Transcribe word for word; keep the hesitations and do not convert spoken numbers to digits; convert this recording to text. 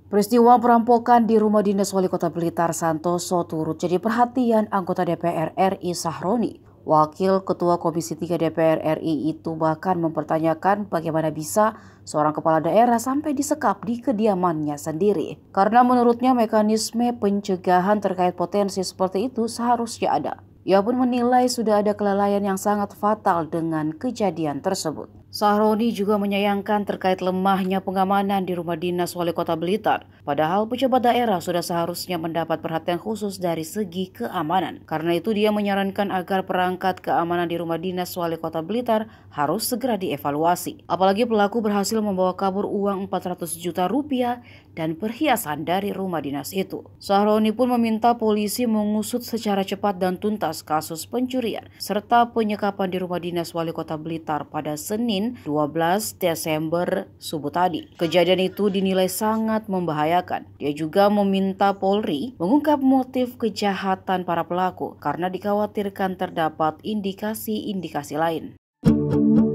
Peristiwa perampokan di rumah dinas Wali Kota Blitar Santoso turut jadi perhatian anggota D P R R I Sahroni. Wakil Ketua Komisi tiga D P R R I itu bahkan mempertanyakan bagaimana bisa seorang kepala daerah sampai disekap di kediamannya sendiri. Karena menurutnya mekanisme pencegahan terkait potensi seperti itu seharusnya ada. Ia pun menilai sudah ada kelalaian yang sangat fatal dengan kejadian tersebut. Sahroni juga menyayangkan terkait lemahnya pengamanan di rumah dinas Wali Kota Blitar. Padahal pejabat daerah sudah seharusnya mendapat perhatian khusus dari segi keamanan. Karena itu dia menyarankan agar perangkat keamanan di rumah dinas Wali Kota Blitar harus segera dievaluasi. Apalagi pelaku berhasil membawa kabur uang empat ratus juta rupiah dan perhiasan dari rumah dinas itu. Sahroni pun meminta polisi mengusut secara cepat dan tuntas kasus pencurian serta penyekapan di rumah dinas Wali Kota Blitar pada Senin dua belas Desember subuh tadi. Kejadian itu dinilai sangat membahayakan. Dia juga meminta Polri mengungkap motif kejahatan para pelaku karena dikhawatirkan terdapat indikasi-indikasi lain.